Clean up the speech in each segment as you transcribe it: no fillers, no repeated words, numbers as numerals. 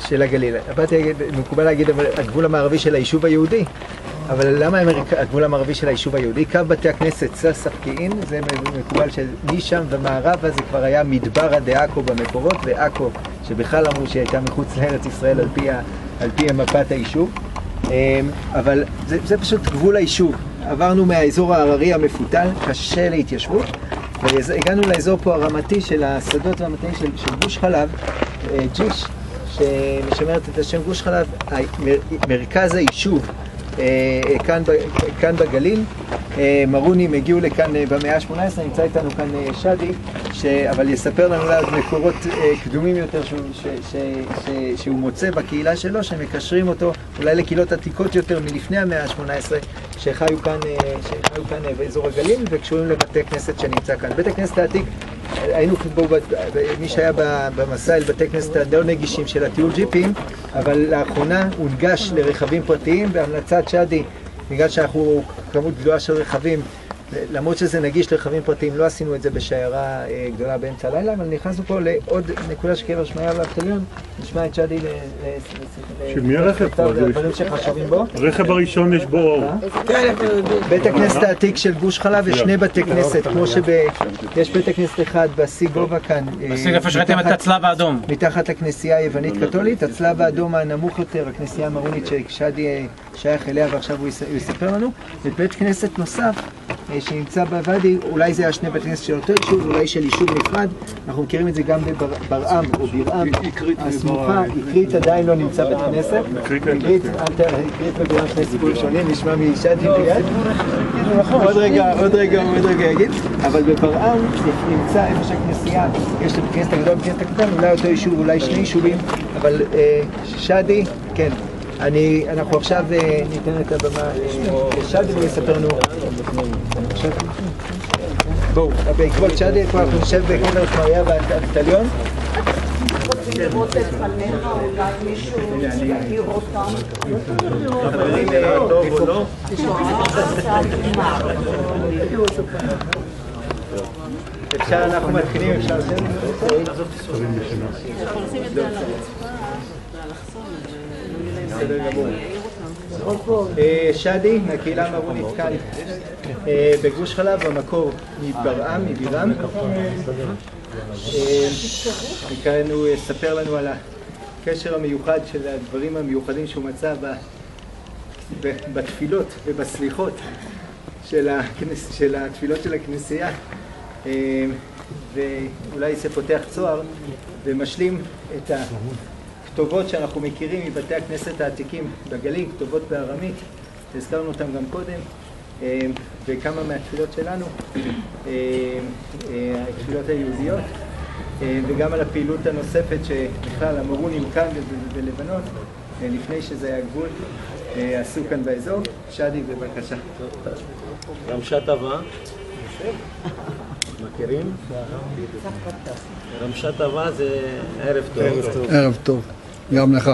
של הגליל. מקובל להגיד הגבול המערבי של היישוב היהודי, אבל למה הגבול המערבי של היישוב היהודי? קו בתי הכנסת ססח פקיעין, זה מקובל שמשם ומערבה זה כבר היה מדברה דעכו במקורות, ועכו שבכלל אמרו שהייתה מחוץ לארץ ישראל על פי מפת היישוב. אבל זה פשוט גבול היישוב. עברנו מהאזור ההררי המפותל, קשה להתיישבות, והגענו לאזור פה הרמתי של השדות והמטעים של גוש חלב, ג'יש, שמשמרת את השם גוש חלב, מרכז היישוב כאן בגליל. מרונים הגיעו לכאן במאה ה-18, נמצא איתנו כאן שדי, אבל יספר לנו על מקורות קדומים יותר שהוא מוצא בקהילה שלו, שמקשרים אותו אולי לקהילות עתיקות יותר מלפני המאה ה-18, שחיו כאן באזור הגליל וקשורים לבתי כנסת שנמצא כאן. בית הכנסת העתיק, היינו בו, מי שהיה במסע אל בתי כנסת הלא נגישים של הטיול ג'יפים, אבל לאחרונה הונגש לרכבים פרטיים בהמלצת שדי, בגלל שאנחנו כמות גדולה של רכבים, למרות שזה נגיש לרכבים פרטיים, לא עשינו את זה בשיירה גדולה באמצע הלילה, אבל נכנסנו פה לעוד נקודה שקבר שמעיה ואבטליון, נשמע את שדי שמי הרכב פה? דברים שחשובים בו. הרכב הראשון יש בו אור. בית הכנסת העתיק של גוש חלב יש שני בתי כנסת, כמו יש בית הכנסת אחד בשיא גובה כאן. בשיא איפה שראיתם את הצלב האדום. מתחת לכנסייה היוונית קתולית, הצלב האדום הנמוך יותר, הכנסייה המרונית ששדי שייך אליה ועכשיו הוא יספר לנו. ובית כנסת נוסף שנמצא בוואדי, אולי זה השני בית כנסת של אותו יישוב, אולי של יישוב נפרד, אנחנו מכירים את זה גם בברעם או בירעם הסמוכה, עקרית עדיין לא נמצא בית כנסת, עקרית ובירעם שני סיפורים שונים, נשמע משדי ביד, עוד רגע יגיד, אבל בברעם נמצא איפה שהכנסייה, יש את הכנסת הגדול בכנסת הקטן, אולי אותו יישוב, אולי שני יישובים, אבל שדי, כן. אנחנו עכשיו ניתן את הבמה לשדי ויספר לנו. בואו, בעקבות שדי, פה אנחנו נשב בקבר שמעיה ואבטליון. לראות את פניך, אולי מישהו יכיר אותם. חברים, טוב או לא? אפשר, אנחנו מתחילים, אפשר לשים את זה על שדי, מהקהילה המרונית כאן בגוש חלב, במקור מברעם, מבירם. מכאן הוא יספר לנו על הקשר המיוחד של הדברים המיוחדים שהוא מצא בתפילות ובסליחות של התפילות של הכנסייה, ואולי זה פותח צוהר ומשלים את הכתובות שאנחנו מכירים מבתי הכנסת העתיקים בגליל, כתובות בארמית, הזכרנו אותם גם קודם, וכמה מהתפילות שלנו, התפילות היהודיות, וגם על הפעילות הנוספת שבכלל המרונים כאן בלבנון, לפני שזה היה גבול, עשו כאן באזור. שדי, בבקשה. רמשת אבה. מכירים? רמשת אבה זה ערב טוב. ערב טוב, גם לך.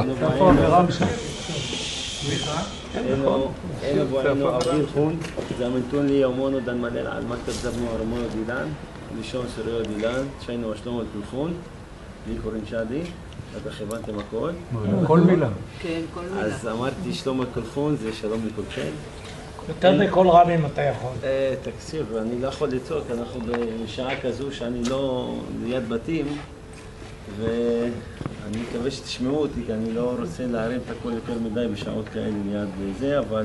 אינו בואנו אוויר חון, זה המנתון לי יומונו דן מלל על מקטב זבנו ארמונו דילן, לישון שריו דילן, שיינו השלום על כולכון, לי קוראים שדי, בטח הבנתם הכל. כל מילה. כן, כל מילה. אז אמרתי שלום על כולכון, זה שלום לכולכם. יותר מכל רב אם אתה יכול. תקשיב, אני לא יכול לצעוק, אנחנו בשעה כזו שאני לא ליד בתים, ואני מקווה שתשמעו אותי, כי אני לא רוצה להרים את הכל יותר מדי בשעות כאלה ליד זה, אבל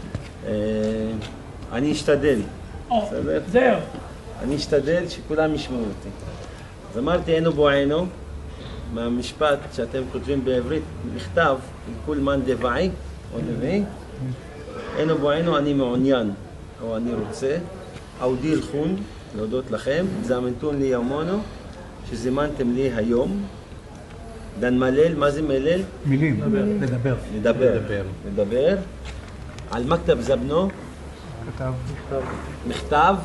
אני אשתדל. בסדר? זהו. אני אשתדל שכולם ישמעו אותי. אז אמרתי, אינו בואנו, מהמשפט שאתם כותבים בעברית, מכתב, כל מן דבעי, או נביאי, אינו בואנו, אני מעוניין, או אני רוצה, או דיל חון, להודות לכם, זמנתון לי יומונו, שזימנתם לי היום, דן מלל, מה זה מלל? מילים, לדבר. לדבר. על מכתב זבנו, מכתב,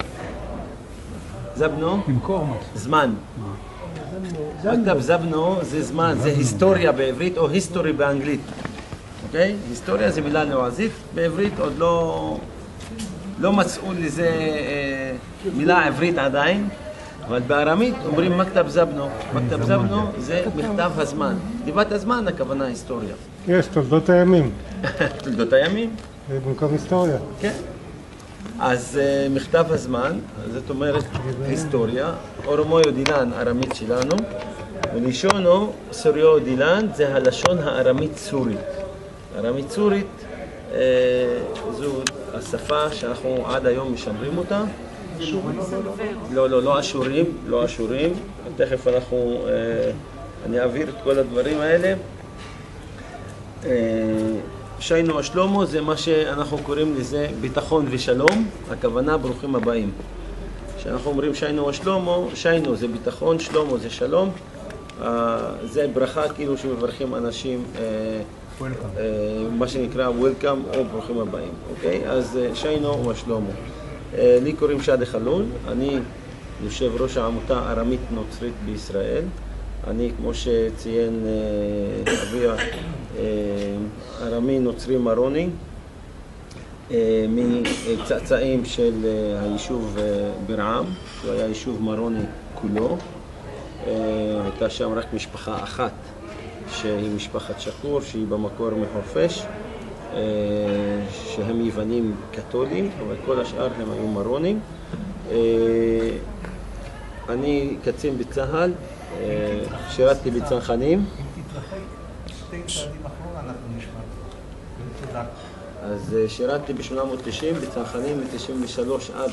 זבנו, זמן. מכתב זבנו זה זמן, זה היסטוריה בעברית או היסטורי באנגלית. אוקיי? היסטוריה זה מילה לועזית, בעברית עוד לא מצאו לזה מילה עברית עדיין, אבל בארמית אומרים מכתב זבנו. מכתב זבנו זה מכתב הזמן. כתיבת הזמן הכוונה היסטוריה. יש, תולדות הימים. תולדות הימים? זה במקום היסטוריה. כן. אז מכתב הזמן, זאת אומרת היסטוריה, אורמויו דילן ארמית שלנו, ולישונו סוריו דילן זה הלשון הארמית סורית. ארמית סורית זו השפה שאנחנו עד היום משמרים אותה. לא אשורים, לא אשורים. תכף אני אעביר את כל הדברים האלה. שיינו השלומו זה מה שאנחנו קוראים לזה ביטחון ושלום, הכוונה ברוכים הבאים. כשאנחנו אומרים שיינו השלומו, שיינו זה ביטחון, שלומו זה שלום, זה ברכה כאילו שמברכים אנשים, מה שנקרא welcome או ברוכים הבאים, אוקיי? אז שיינו השלומו. לי קוראים שדי חלול, אני יושב ראש העמותה ארמית נוצרית בישראל. אני, כמו שציין אביה, ארמי נוצרי מרוני, מצאצאים של היישוב ברעם, שהוא היה יישוב מרוני כולו. הייתה שם רק משפחה אחת, שהיא משפחת שקור, שהיא במקור מחורפיש, שהם יוונים קתולים, אבל כל השאר הם היו מרונים. אני קצין בצה"ל, שירתתי בצנחנים. אז שירתתי ב-890 בצנחנים מ-93 עד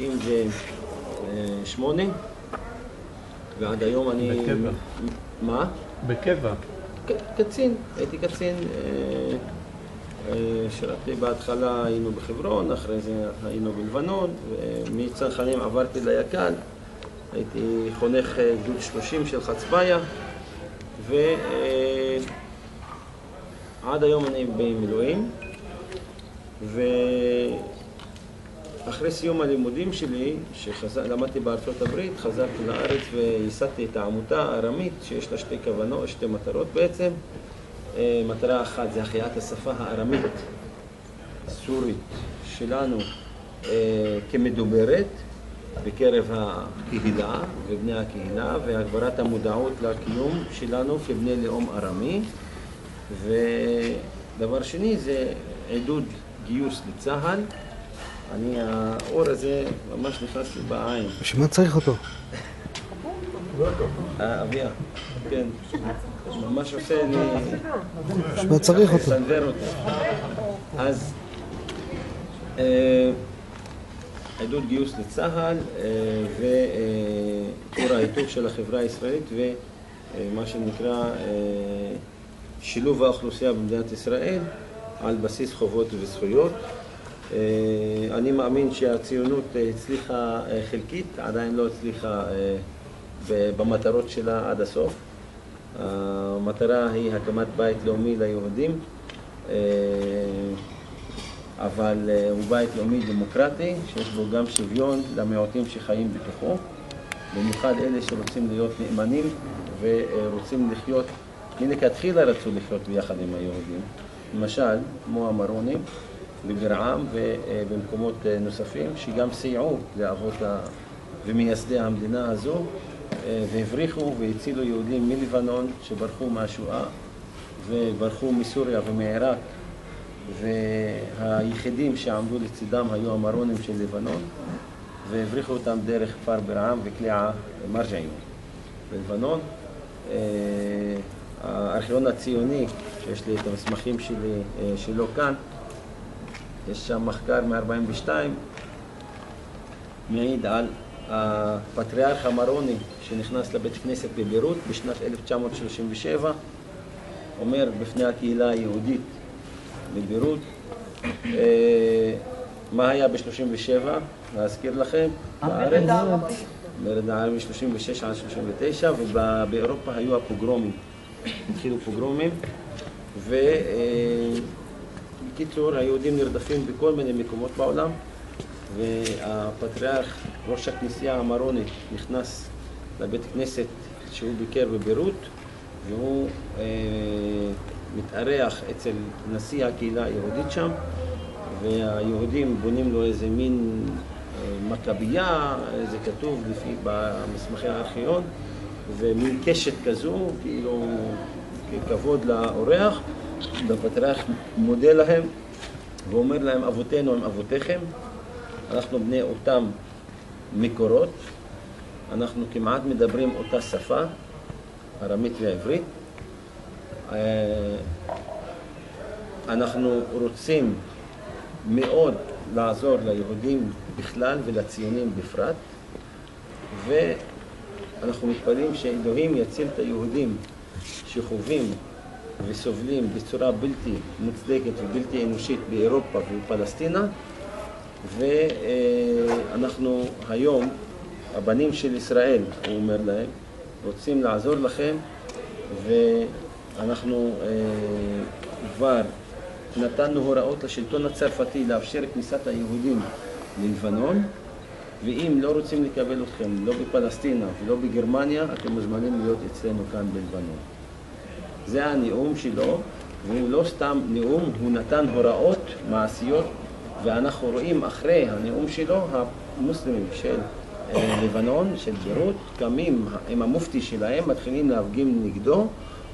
98, ועד היום אני... בקבע. מה? בקבע. קצין, הייתי קצין. שירתתי בהתחלה, היינו בחברון, אחרי זה היינו בלבנון, ומצנחנים עברתי ליקל. הייתי חונך גדוד 30 של חצביה, ועד היום אני במילואים. ואחרי סיום הלימודים שלי, שלמדתי בארצות הברית, חזרתי לארץ וייסדתי את העמותה הארמית, שיש לה שתי מטרות בעצם. מטרה אחת זה החייאת השפה הארמית הסורית שלנו כמדוברת בקרב הקהילה ובני הקהילה, והגברת המודעות לקיום שלנו כבני לאום ארמי. ודבר שני זה עידוד גיוס לצה"ל. האור הזה ממש נכנס לי בעין. בשביל מה צריך אותו? אביה, כן. ממש עושה לי... בשביל מה צריך אותו? לסנוור אותו. אז עידוד גיוס לצה"ל וכור ההיתוך של החברה הישראלית ומה שנקרא שילוב האוכלוסייה במדינת ישראל על בסיס חובות וזכויות. אני מאמין שהציונות הצליחה חלקית, עדיין לא הצליחה במטרות שלה עד הסוף. המטרה היא הקמת בית לאומי ליהודים, אבל הוא בית לאומי דמוקרטי, שיש בו גם שוויון למיעוטים שחיים בתוכו, במיוחד אלה שרוצים להיות נאמנים ורוצים לחיות, מלכתחילה רצו לחיות ביחד עם היהודים. למשל, כמו המרונים בברעם ובמקומות נוספים, שגם סייעו לאבות ומייסדי המדינה הזו, והבריחו והצילו יהודים מלבנון שברחו מהשואה וברחו מסוריה ומעיראק, והיחידים שעמדו לצידם היו המרונים של לבנון, והבריחו אותם דרך כפר ברעם וקליעה מרג'עים בלבנון. הארכיון הציוני, שיש לי את המסמכים שלו כאן, יש שם מחקר מ-42, מעיד על הפטריארך המרוני שנכנס לבית כנסת בביירות בשנת 1937, אומר בפני הקהילה היהודית בביירות, מה היה ב-37, להזכיר לכם, בארץ, מרד הערבי 36 עד 39, ובאירופה היו הפוגרומים, התחילו פוגרומים, ובקיצור היהודים נרדפים בכל מיני מקומות בעולם, והפטריארך, ראש הכנסייה המרונית, נכנס לבית כנסת שהוא ביקר בביירות, והוא מתארח אצל נשיא הקהילה היהודית שם, והיהודים בונים לו איזה מין מכבייה, זה כתוב לפי במסמכי הארכיון, ומין קשת כזו, כאילו ככבוד לאורח, והפטריארך מודה להם ואומר להם, אבותינו הם אבותיכם, אנחנו בני אותם מקורות, אנחנו כמעט מדברים אותה שפה, ארמית ועברית. אנחנו רוצים מאוד לעזור ליהודים בכלל ולציונים בפרט, ואנחנו מתפללים שאלוהים יציל את היהודים שחווים וסובלים בצורה בלתי מוצדקת ובלתי אנושית באירופה ובפלסטינה, ואנחנו היום, הבנים של ישראל, הוא אומר להם, רוצים לעזור לכם, ואנחנו כבר נתנו הוראות לשלטון הצרפתי לאפשר כניסת היהודים ללבנון, ואם לא רוצים לקבל אתכם, לא בפלסטינה ולא בגרמניה, אתם מוזמנים להיות אצלנו כאן בלבנון. זה הנאום שלו, והוא לא סתם נאום, הוא נתן הוראות מעשיות, ואנחנו רואים אחרי הנאום שלו, המוסלמים של לבנון, של ביירות, קמים עם המופתי שלהם, מתחילים להפגין נגדו,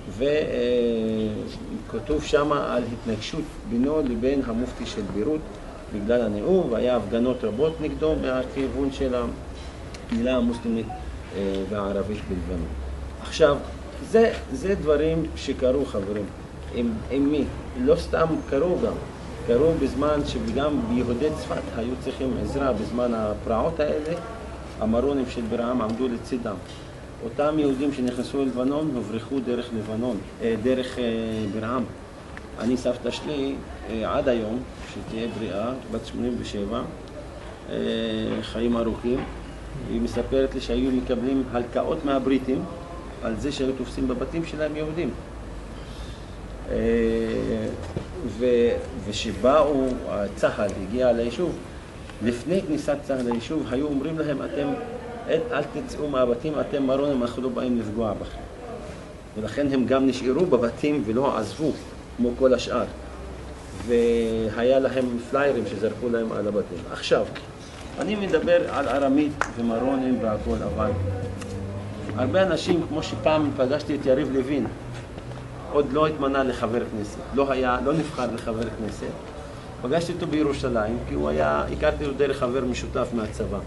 וכתוב שם על התנגשות בינו לבין המופתי של ביירות בגלל הנאום, והיה הפגנות רבות נגדו מהכיוון של הקהילה המוסלמית והערבית בלבנון. עכשיו, זה דברים שקרו, חברים. עם מי? לא סתם קרו גם. קרו בזמן שגם ביהודי צפת היו צריכים עזרה בזמן הפרעות האלה, המרונים של ברעם עמדו לצידם. אותם יהודים שנכנסו ללבנון הוברחו דרך לבנון, דרך ברעם. אני סבתא שלי עד היום, שתהיה בריאה, בת 87, חיים ארוכים, היא מספרת לי שהיו מקבלים הלקאות מהבריטים על זה שהיו תופסים בבתים שלהם יהודים. ושבאו, צה"ל הגיע ליישוב, לפני כניסת צה"ל ליישוב היו אומרים להם, אתם אל תצאו מהבתים, אתם מרונים, אנחנו לא באים לפגוע בכם. ולכן הם גם נשארו בבתים ולא עזבו כמו כל השאר. והיה להם פליירים שזרקו להם על הבתים. עכשיו, אני מדבר על ארמית ומרונים והכל, אבל הרבה אנשים, כמו שפעם פגשתי את יריב לוין, עוד לא התמנה לחבר כנסת, לא נבחר לחבר כנסת. פגשתי אותו בירושלים, כי הוא היה, הכרתי אותו דרך חבר משותף מהצבא.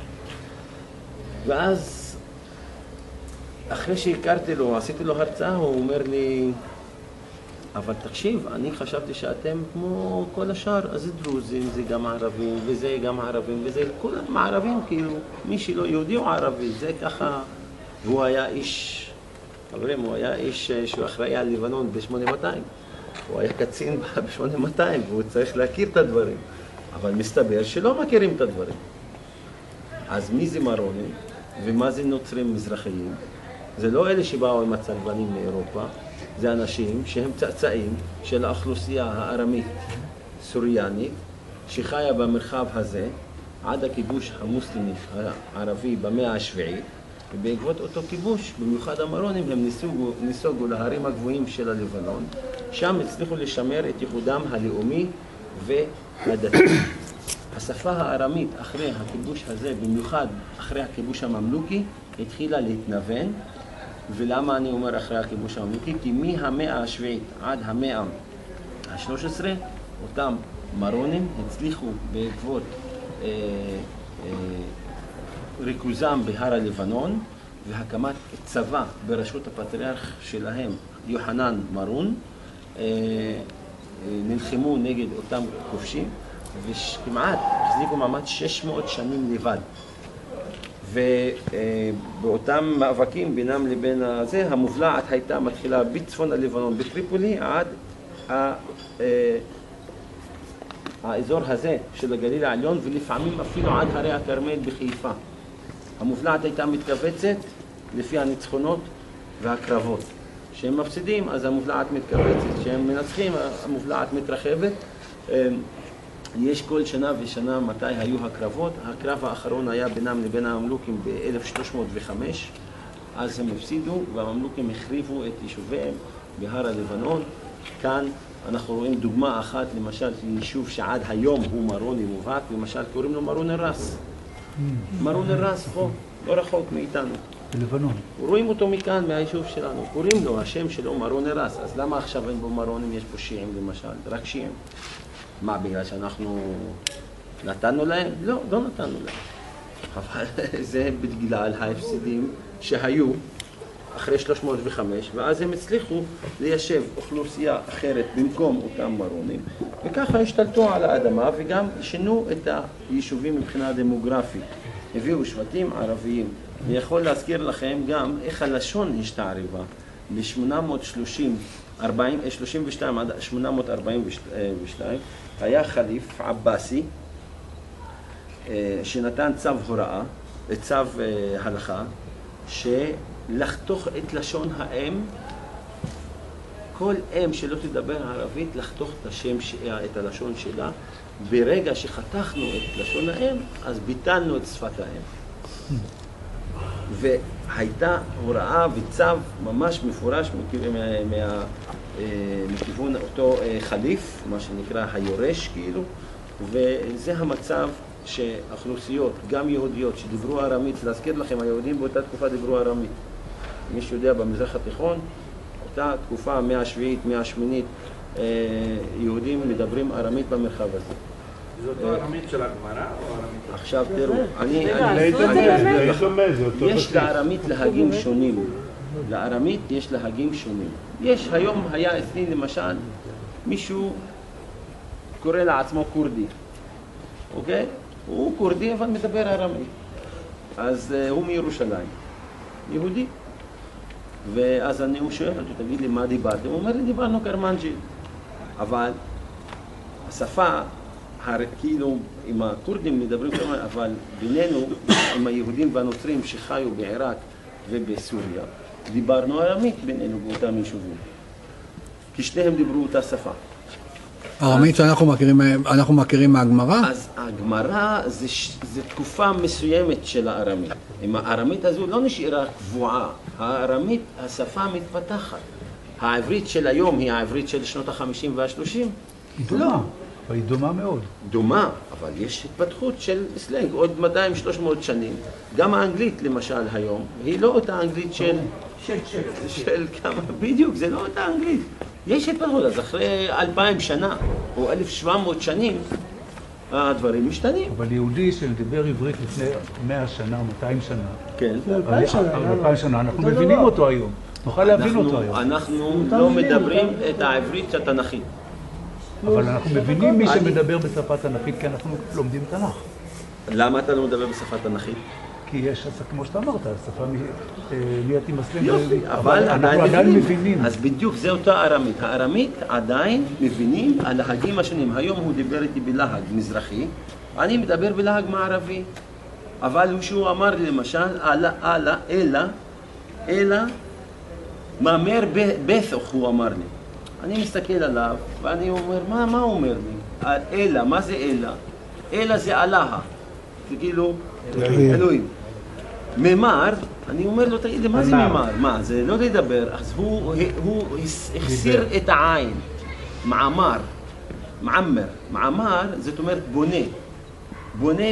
ואז, אחרי שהכרתי לו, עשיתי לו הרצאה, הוא אומר לי, אבל תקשיב, אני חשבתי שאתם כמו כל השאר, אז זה דרוזים, זה גם ערבים, וזה גם ערבים, וזה כולם ערבים, כאילו, מי שלא יהודי הוא ערבי, זה ככה, והוא היה איש, חברים, הוא היה איש שהוא אחראי על לבנון ב-8200, הוא היה קצין ב-8200, והוא צריך להכיר את הדברים, אבל מסתבר שלא מכירים את הדברים. אז מי זה מרונים, ומה זה נוצרים מזרחיים? זה לא אלה שבאו עם הצלבנים מאירופה, זה אנשים שהם צאצאים של האוכלוסייה הארמית סוריאנית שחיה במרחב הזה עד הכיבוש המוסלמי הערבי במאה השביעית, ובעקבות אותו כיבוש, במיוחד המרונים, הם נסוגו להרים הגבוהים של הלבנון, שם הצליחו לשמר את ייחודם הלאומי והדתי. השפה הארמית אחרי הכיבוש הזה, במיוחד אחרי הכיבוש הממלוכי, התחילה להתנוון. ולמה אני אומר אחרי הכיבוש הממלוכי? כי מהמאה השביעית עד המאה ה-13, אותם מרונים הצליחו בעקבות ריכוזם בהר הלבנון והקמת צבא בראשות הפטריארך שלהם, יוחנן מרון, נלחמו נגד אותם כובשים וכמעט החזיקו מעמד 600 שנים לבד. ובאותם מאבקים בינם לבין הזה, המובלעת הייתה מתחילה בצפון הלבנון בטריפולי עד האזור הזה של הגליל העליון, ולפעמים אפילו עד הרי הכרמל בחיפה. המובלעת הייתה מתכווצת לפי הניצחונות והקרבות. כשהם מפסידים אז המובלעת מתכווצת, כשהם מנצחים המובלעת מתרחבת. יש כל שנה ושנה מתי היו הקרבות. הקרב האחרון היה בינם לבין הממלוכים ב-1305, אז הם הפסידו והממלוכים החריבו את יישוביהם בהר הלבנון. כאן אנחנו רואים דוגמה אחת, למשל יישוב שעד היום הוא מרוני מובהק, למשל קוראים לו מרון אל-ראס. מרון אל-ראס פה, לא רחוק מאיתנו. בלבנון. רואים אותו מכאן, מהיישוב שלנו. קוראים לו, השם שלו מרון אל-ראס. אז למה עכשיו אין בו מרונים, יש פה שיעים למשל? רק שיעים. מה, בגלל שאנחנו נתנו להם? לא, לא נתנו להם. אבל זה בגלל ההפסדים שהיו אחרי 305, ואז הם הצליחו ליישב אוכלוסייה אחרת במקום אותם מרונים, וככה השתלטו על האדמה וגם שינו את היישובים מבחינה דמוגרפית. הביאו שבטים ערביים. אני יכול להזכיר לכם גם איך הלשון השתערבה. ב-832 עד 842 היה חליף עבאסי שנתן צו הוראה, צו הלכה, שלחתוך את לשון האם, כל אם שלא תדבר ערבית, לחתוך את הלשון שלה. ברגע שחתכנו את לשון האם, אז ביטלנו את שפת האם. והייתה הוראה וצו ממש מפורש מכיוון אותו חליף, מה שנקרא היורש כאילו, וזה המצב שאוכלוסיות, גם יהודיות שדיברו ארמית, להזכיר לכם, היהודים באותה תקופה דיברו ארמית. מי שיודע במזרח התיכון, אותה תקופה, מאה השביעית, מאה השמינית, יהודים מדברים ארמית במרחב הזה. זאת הארמית של הגמרא או ארמית? עכשיו תראו, יש לארמית להגים שונים. לארמית יש להגים שונים. יש, היום היה אצלי למשל, מישהו קורא לעצמו קורדי. אוקיי? הוא קורדי אבל מדבר ארמית. אז הוא מירושלים. יהודי. ואז אני שואל אותו, תגיד לי מה דיברתם? הוא אומר לי, דיברנו קרמנג'י. אבל השפה, כאילו עם הקורדים מדברים כמובן, אבל בינינו, עם היהודים והנוצרים שחיו בעיראק ובסוריה, דיברנו ארמית בינינו באותם יישובים. כי שניהם דיברו אותה שפה. ארמית שאנחנו מכירים מהגמרא? אז הגמרא זה תקופה מסוימת של הארמית. עם הארמית הזו לא נשארה קבועה. הארמית, השפה מתפתחת. העברית של היום היא העברית של שנות ה-50 וה-30? היא דומה, אבל היא דומה מאוד. דומה, אבל יש התפתחות של סלנג, עוד 200-300 שנים. גם האנגלית למשל היום, היא לא אותה אנגלית של כמה, בדיוק, זה לא אותה אנגלית. יש התפתחות, אז אחרי 2000 שנה או 1700 שנים, הדברים משתנים. אבל יהודי שדיבר עברית לפני 100 שנה או 200 שנה, כן. 2000 שנה, אנחנו מבינים אותו היום. נוכל להבין אותו היום. אנחנו לא מדברים את העברית התנ"כית. אבל אנחנו מבינים מי שמדבר בשפה תנ"כית, כי אנחנו לומדים תנ"ך. למה אתה לא מדבר בשפה תנ"כית? כי יש, כמו שאתה אמרת, השפה נהייתי מסלם. יופי, אבל עדיין מבינים. אז בדיוק זה אותה ארמית. הארמית עדיין מבינים הלהגים השונים. היום הוא דיבר איתי בלהג מזרחי, אני מדבר בלהג מערבי. אבל שהוא אמר לי למשל, אלא, מאמר בתוך, הוא אמר לי. אני מסתכל עליו ואני אומר, מה הוא אומר לי? אלא, מה זה אלא? אלא זה אללה. זה כאילו, אלוהים. ממר, אני אומר לו, תגיד לי, מה זה ממר? מה, זה לא לדבר, אז הוא החסיר את העין. מעמר, זאת אומרת בונה. בונה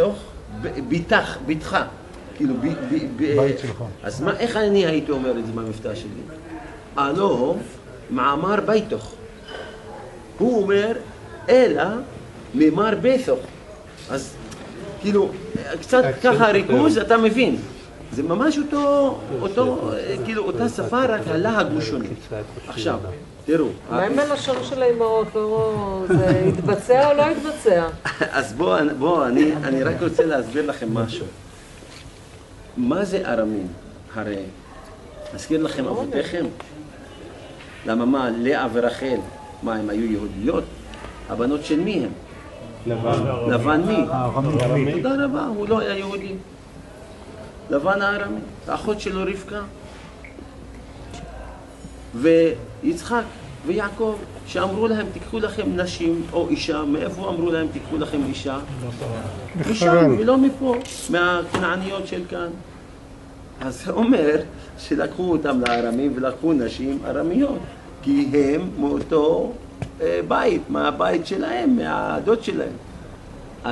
ביתך. כאילו, בית שלך. אז איך אני הייתי אומר את זה במבטא שלי? אלוהו מעמר ביתוך. הוא אומר, אלא ממר ביתוך. אז כאילו, קצת ככה ריכוז, אתה מבין. זה ממש כאילו, אותה שפה, רק הלהג הוא שונה. עכשיו, תראו. מה עם בלשון של האמהות? זה יתבצע או לא יתבצע? אז בואו, אני רק רוצה להסביר לכם משהו. מה זה ארמים? הרי, נזכיר לכם אבותיכם? למה מה, לאה ורחל, מה, הם היו יהודיות? הבנות של מי הם? לבן מי? תודה רבה, הוא לא היה יהודי. לבן הארמי, האחות שלו רבקה. ויצחק ויעקב, שאמרו להם, תיקחו לכם נשים או אישה, מאיפה אמרו להם, תיקחו לכם אישה? משם, ולא מפה, מהכנעניות של כאן. אז זה אומר שלקחו אותם לארמים ולקחו נשים ארמיות, כי הם מאותו בית, מהבית שלהם, מהדוד שלהם. אז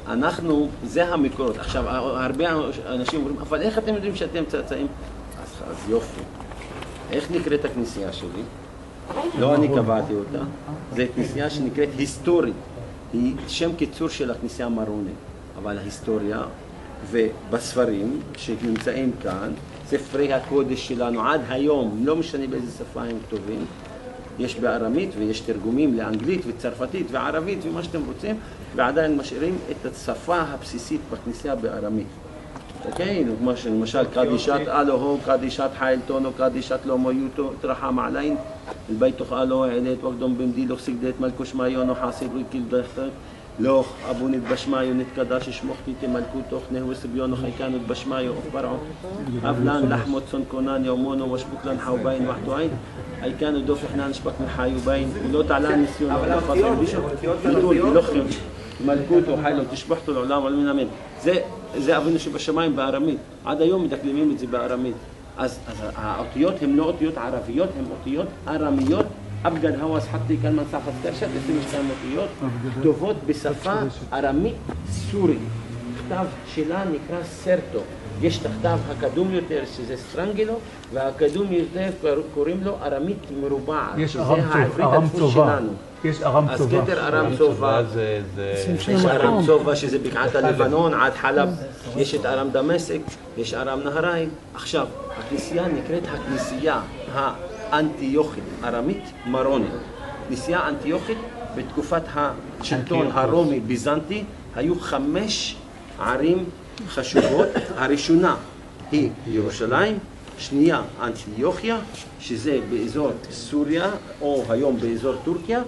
אנחנו, זה המקורות. עכשיו, הרבה אנשים אומרים, אבל איך אתם יודעים שאתם צאצאים? אז יופי. איך נקראת הכנסייה שלי? לא אני קבעתי אותה. זו כנסייה שנקראת היסטורית. היא שם קיצור של הכנסייה מרוני. אבל ההיסטוריה, ובספרים שנמצאים כאן, ספרי הקודש שלנו עד היום, לא משנה באיזה שפה הם כתובים, יש בארמית ויש תרגומים לאנגלית וצרפתית וערבית ומה שאתם רוצים, ועדיין משאירים את השפה הבסיסית בכנסייה בארמית. אוקיי? למשל, קדישת אלוהו, קדישת חיילתונו, קדישת לא מויוטו, תרחם עליין, البيتخ אלוהו עלית וקדום במדילוך סגדת מלכוש מעיונו חסיד וקיל דחתת, לוך אבו נתבשמיו נתקדש שמוך תיתי מלכותוך נהו סביונו חייקנו תבשמיו ופרעו אבלן לחמות צון קונן יומונו ושבוקלן חאוביין וחטואין הייקנו דופך נשפק מחיוביין ולא תעלה ניסיון אבל האותיות מלכותו חיילו תשבחתו לעולם ולמין אמן. זה אבינו שבשמיים בארמית. עד היום מדקלמים את זה בארמית. אז האותיות הן לא אותיות ערביות, הן אותיות ארמיות. אבגד הווס חטי כאן מנסחת תרשת, 22 אותיות, כתובות בשפה ארמית סורית. הכתב שלה נקרא סרטו. יש את הכתב הקדום יותר שזה סטרנגלו, והקדום יותר קוראים לו ארמית מרובעת. יש ארם צובה. יש ארם צובה. אז כתר ארם צובה, יש ארם צובה שזה בקעת הלבנון עד חלב, יש את ארם דמשק, יש ארם נהריים. עכשיו, הכנסייה נקראת הכנסייה האנטיוכית, ארמית מרונית. כנסייה אנטיוכית בתקופת השלטון הרומי ביזנטי היו 5 ערים חשובות. הראשונה היא ירושלים, שנייה אנטיוכיה, שזה באזור סוריה או היום באזור טורקיה,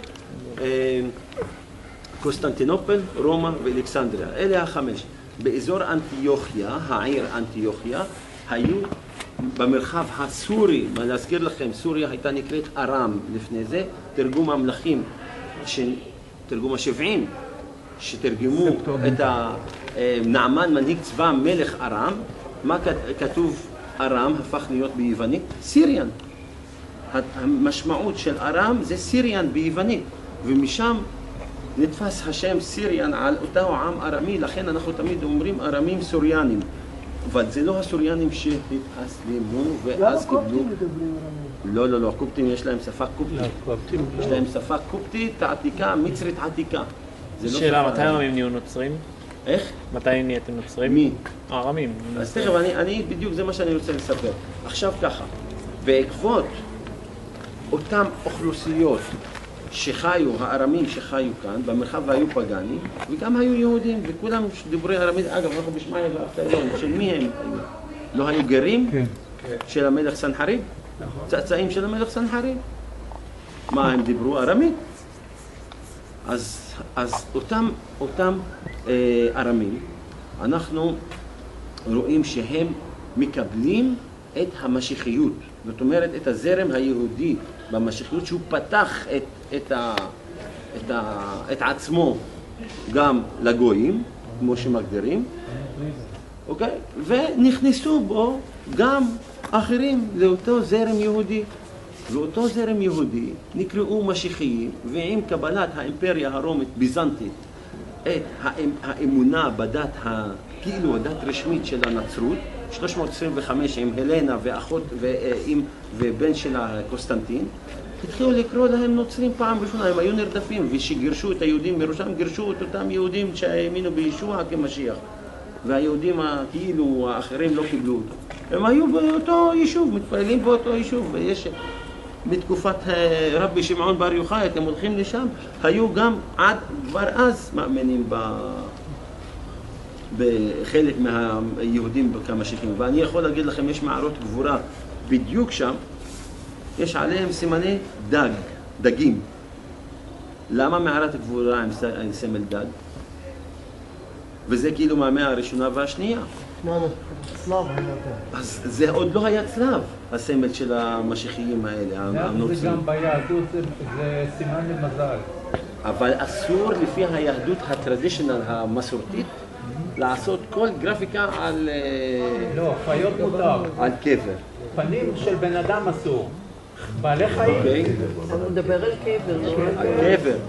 קוסטנטינופל, רומא ואלכסנדריה. אלה 5. באזור אנטיוכיה, העיר אנטיוכיה, היו במרחב הסורי, מה להזכיר לכם, סוריה הייתה נקראת ארם לפני זה, תרגום המלכים, תרגום ה-70, שתרגמו את נעמן מנהיג צבא מלך ארם. מה כתוב ארם הפך להיות ביוונית? סיריאן. המשמעות של ארם זה סיריאן ביוונית, ומשם נתפס השם סיריאן על אותו עם ארמי, לכן אנחנו תמיד אומרים ארמים סוריאנים. אבל זה לא הסוריאנים שהתאסלמו ואז קיבלו. לא, הקופטים יש להם שפה קופטית. יש להם שפה קופטית עתיקה, מצרית עתיקה. שאלה, מתי הארמים נהיו נוצרים? איך? מתי נהייתם נוצרים? מי? הארמים. אז תכף, אני בדיוק זה מה שאני רוצה לספר. עכשיו ככה, בעקבות אותם אוכלוסיות שחיו, הארמים שחיו כאן, במרחב והיו פגאני, וגם היו יהודים, וכולם דברי ארמית, אגב, אנחנו בשמעיה ואפתיון, של מי הם? לא היו גרים? כן. של המלך סנחריב? צאצאים של המלך סנחריב? מה, הם דיברו ארמית? אז אותם ארמים, אנחנו רואים שהם מקבלים את המשיחיות, זאת אומרת את הזרם היהודי במשיחיות, שהוא פתח את עצמו גם לגויים, כמו שמגדירים, אוקיי? ונכנסו בו גם אחרים לאותו זרם יהודי. ואותו זרם יהודי נקראו משיחיים, ועם קבלת האימפריה הרומית ביזנטית את האמונה בדת, כאילו הדת רשמית של הנצרות, 325 עם הלנה ואחות ובן שלה קוסטנטין, התחילו לקרוא להם נוצרים פעם ראשונה. הם היו נרדפים, ושגירשו את היהודים מירושלים, גירשו את אותם יהודים שהאמינו בישוע כמשיח, והיהודים כאילו האחרים לא קיבלו אותו. הם היו באותו יישוב, מתפללים באותו יישוב, ויש בתקופת רבי שמעון בר יוחאי, אתם הולכים לשם, היו גם עד כבר אז מאמינים בחלק מהיהודים כמשיחים. ואני יכול להגיד לכם, יש מערות גבורה בדיוק שם, יש עליהם סימני דגים. למה מערת גבורה עם סמל דג? וזה כאילו מהמאה הראשונה והשנייה. אז זה עוד לא היה צלב, הסמל של המשיחיים האלה, הנוצרים. זה גם ביהדות, זה סימן למזל. אבל אסור לפי היהדות הטרדישיונל המסורתית לעשות כל גרפיקה על... לא, חיות מותר. על קבר. פנים של בן אדם אסור. בעלי חיים. אתה מדבר על קבר, לא? על קבר.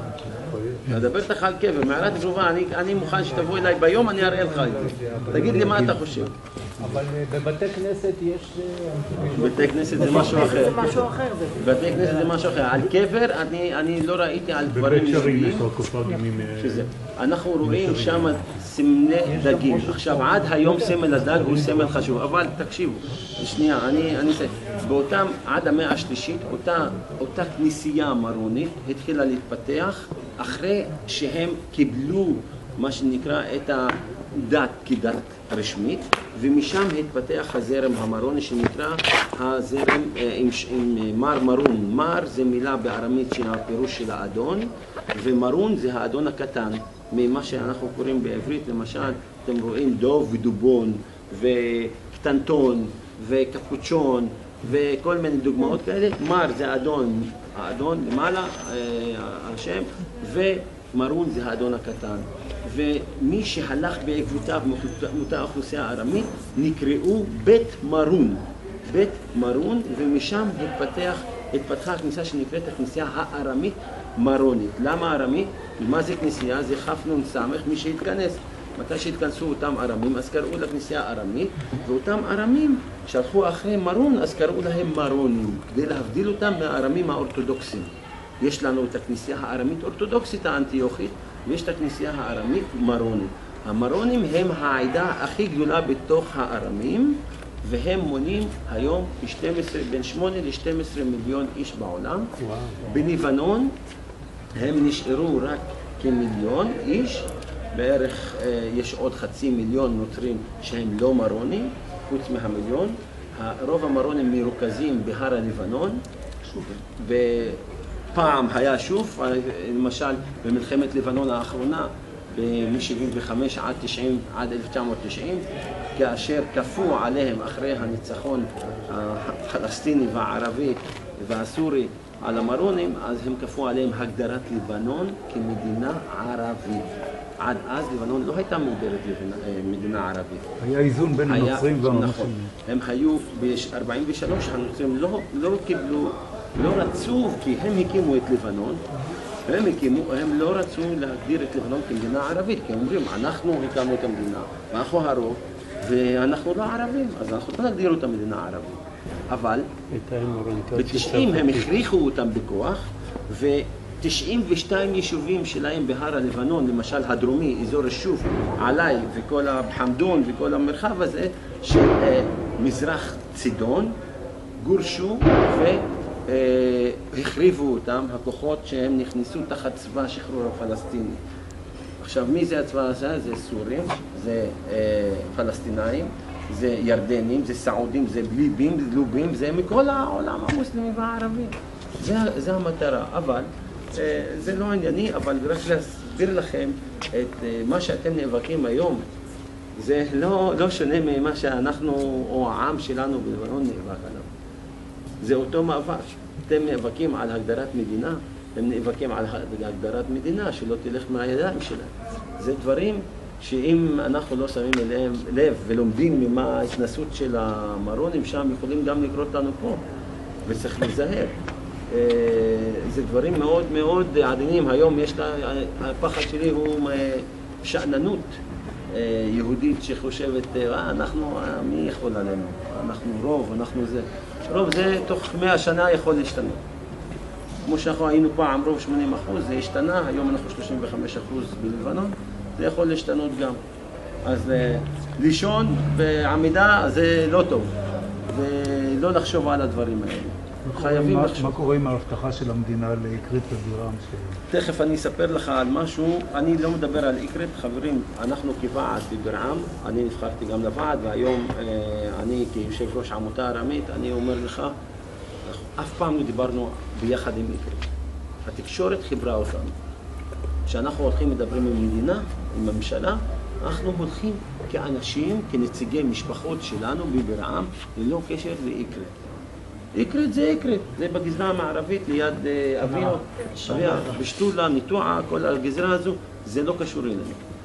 מדבר איתך על קבר, מערת גרובה, אני מוכן שתבוא אליי ביום, אני אראה לך את זה. תגיד לי מה אתה חושב. אבל בבתי כנסת יש... בתי כנסת זה משהו אחר. זה משהו אחר. בתי כנסת זה משהו אחר. על קבר אני לא ראיתי על דברים מסוימים. אנחנו רואים שם סמלי דגים. עכשיו עד היום סמל הדג הוא סמל חשוב, אבל תקשיבו, שנייה, אני אסיים. באותם, עד המאה השלישית, אותה כנסייה מרונית התחילה להתפתח אחרי שהם קיבלו מה שנקרא את הדת כדת רשמית, ומשם התפתח הזרם המרוני שנקרא הזרם עם מר מרון. מר זה מילה בארמית שהפירוש של האדון, ומרון זה האדון הקטן. ממה שאנחנו קוראים בעברית, למשל, אתם רואים דוב ודובון וקטנטון וקפוצ'ון וכל מיני דוגמאות כאלה. מר זה האדון למעלה, השם, ומרון זה האדון הקטן. ומי שהלך בעקבותיו מאותה אוכלוסייה הארמית נקראו בית מרון. בית מרון, ומשם התפתחה הכניסה שנקראת הכניסה הארמית מרונית. למה ארמית? מה זה כנסייה? זה חפנון סמך, מי שהתכנס. מתי שהתכנסו אותם ארמים, אז קראו לכנסייה ארמית, ואותם ארמים שהלכו אחרי מרון, אז קראו להם מרונים, כדי להבדיל אותם מהארמים האורתודוקסים. יש לנו את הכנסייה הארמית אורתודוקסית האנטיוכית, ויש את הכנסייה הארמית מרונית. המרונים הם העדה הכי גדולה בתוך הארמים, והם מונים היום בין 8 ל-12 מיליון איש בעולם. בלבנון הם נשארו רק כמיליון איש, בערך יש עוד 500,000 נוצרים שהם לא מרונים, חוץ מהמיליון. רוב המרונים מרוכזים בהר הלבנון, ופעם היה שוב, למשל במלחמת לבנון האחרונה, מ-75 עד 1990, כאשר כפו עליהם אחרי הניצחון הפלסטיני והערבי והסורי על המרונים, אז הם כפו עליהם הגדרת לבנון כמדינה ערבית. עד אז לבנון לא הייתה מוגדרת מדינה ערבית. היה איזון בין הנוצרים והמוסלמים. נכון. הם היו ב-43, הנוצרים לא קיבלו, לא רצו, כי הם הקימו את לבנון, הם לא רצו להגדיר את לבנון כמדינה ערבית, כי הם אומרים, אנחנו הקמנו את המדינה, ואנחנו הרוב, ואנחנו לא ערבים, אז אנחנו לא נגדיר אותה מדינה ערבית. אבל ב-90 הם הכריחו אותם בכוח, ו-92 יישובים שלהם בהר הלבנון, למשל הדרומי, אזור השוף, עלי וכל החמדון וכל המרחב הזה של מזרח צידון, גורשו והחריבו אותם הכוחות שהם נכנסו תחת צבא השחרור הפלסטיני. עכשיו, מי זה הצבא הזה? זה סורים, זה פלסטינאים, זה ירדנים, זה סעודים, זה ליבים, זה לובים, זה מכל העולם המוסלמי והערבי. זה המטרה, אבל זה לא ענייני, אבל רק להסביר לכם את מה שאתם נאבקים היום, זה לא שונה ממה שאנחנו או העם שלנו בלבנון נאבק עליו. זה אותו מאבק. אתם נאבקים על הגדרת מדינה, הם נאבקים על הגדרת מדינה שלא תלך מהידיים שלהם. זה דברים שאם אנחנו לא שמים אליהם לב ולומדים ממה ההתנסות של המרונים שם, יכולים גם לקרות לנו פה, וצריך להיזהר. זה דברים מאוד מאוד עדינים. היום יש הפחד שלי הוא שאננות יהודית שחושבת, מי יכול עלינו? אנחנו רוב, אנחנו זה. רוב זה תוך 100 שנה יכול להשתנות. כמו שאנחנו היינו פעם רוב 80%, זה השתנה, היום אנחנו 35% בלבנון, זה יכול להשתנות גם. אז לישון בעמידה זה לא טוב, ולא לחשוב על הדברים האלה. חייבים לחשוב. מה קורה עם ההבטחה של המדינה לאקרית ובירעם? תכף אני אספר לך על משהו. אני לא מדבר על אקרית, חברים, אנחנו כוועד בבירעם, אני נבחרתי גם לוועד, והיום אני כיושב ראש עמותה ארמית, אני אומר לך, אף פעם לא דיברנו ביחד עם אקרית. התקשורת חיברה אותנו. כשאנחנו הולכים מדברים עם מדינה, עם הממשלה, אנחנו הולכים כאנשים, כנציגי משפחות שלנו בבירעם, ללא קשר לאקרית. אקרית זה אקרית, זה בגזרה המערבית ליד אביה, בשתולה, ניטועה, כל הגזרה הזו, זה לא קשור אלינו.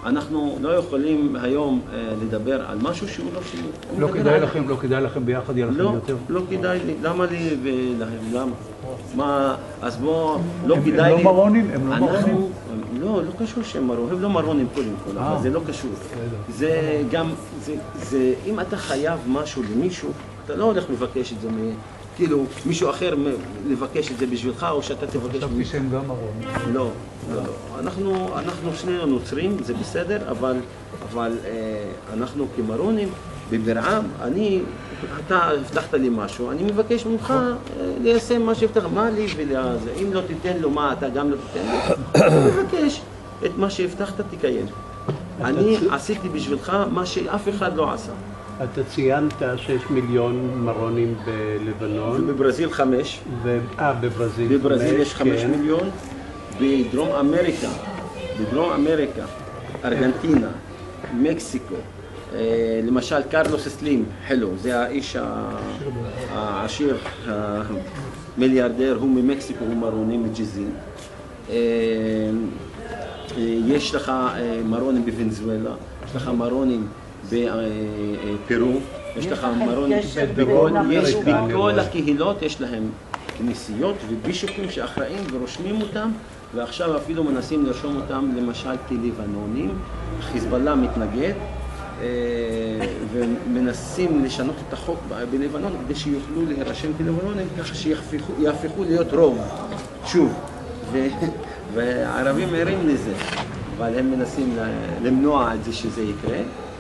אנחנו לא יכולים היום לדבר על משהו שהוא לא שלי. לא כדאי לכם ביחד, יהיה לכם יותר? לא כדאי לי, למה לי ולהם, למה? מה, אז בוא, לא כדאי לי. הם לא מרונים? הם לא מרונים? לא קשור שהם מרונים, הם לא מרונים קודם כל, אבל זה לא קשור. זה גם, אם אתה חייב משהו למישהו, אתה לא הולך לבקש את זה כאילו מישהו אחר לבקש את זה בשבילך, או שאתה תבקש... חשבתי שהם גם מרונים. לא. אנחנו שנינו נוצרים, זה בסדר, אבל אנחנו כמרונים, בברעם, אתה הבטחת לי משהו, אני מבקש ממך ליישם מה שהבטחת, מה לי ולזה, אם לא תיתן לו מה, אתה גם לא תיתן לי, אני מבקש את מה שהבטחת תקיים. אני עשיתי בשבילך מה שאף אחד לא עשה. אתה ציינת 6 מיליון מרונים בלבנון. ובברזיל 5. בברזיל. בברזיל יש 5 מיליון. בדרום אמריקה, ארגנטינה, מקסיקו, למשל קרלוס סלים, זה האיש העשיר, המיליארדר, הוא ממקסיקו, הוא מרוני מג'זין. יש לך מרונים בוונזואלה, יש לך מרונים בפרו, יש לך מרונים בכל הקהילות, יש להם כנסיות ובישופים שאחראים ורושמים אותם, ועכשיו אפילו מנסים לרשום אותם למשל כלבנונים. חיזבאללה מתנגד ומנסים לשנות את החוק בלבנון כדי שיוכלו להירשם כלבנונים, ככה שיהפכו להיות רוב שוב, והערבים ערים לזה, אבל הם מנסים למנוע את זה שזה יקרה.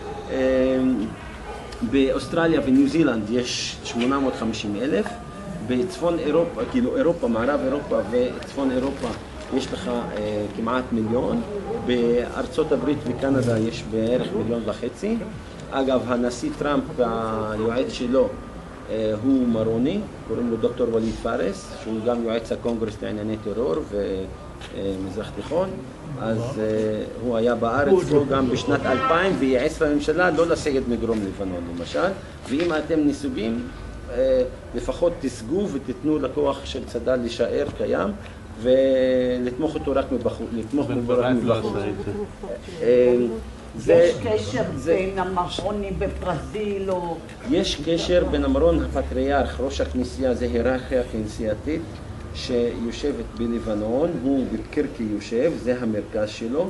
באוסטרליה וניו זילנד יש 850,000, בצפון אירופה, כאילו אירופה, מערב אירופה וצפון אירופה יש לך כמעט 1,000,000, בארצות הברית וקנדה יש בערך 1.5 מיליון. אגב, הנשיא טראמפ והיועץ שלו הוא מרוני, קוראים לו דוקטור וליד פארס, שהוא גם יועץ הקונגרס לענייני טרור ומזרח תיכון, אז הוא היה בארץ פה גם בשנת 2000 וייעץ לממשלה לא לסגת מדרום לבנון למשל, ואם אתם נסוגים לפחות תסגו ותיתנו לכוח של צד"ל להישאר קיים ולתמוך אותו רק מבחוץ, לתמוך מבחוץ. יש קשר בין המרונים בברזיל או... יש קשר בין המרון הפטריארך, ראש הכנסייה, זה היררכיה כנסייתית שיושבת בלבנון, הוא בקירקי יושב, זה המרכז שלו,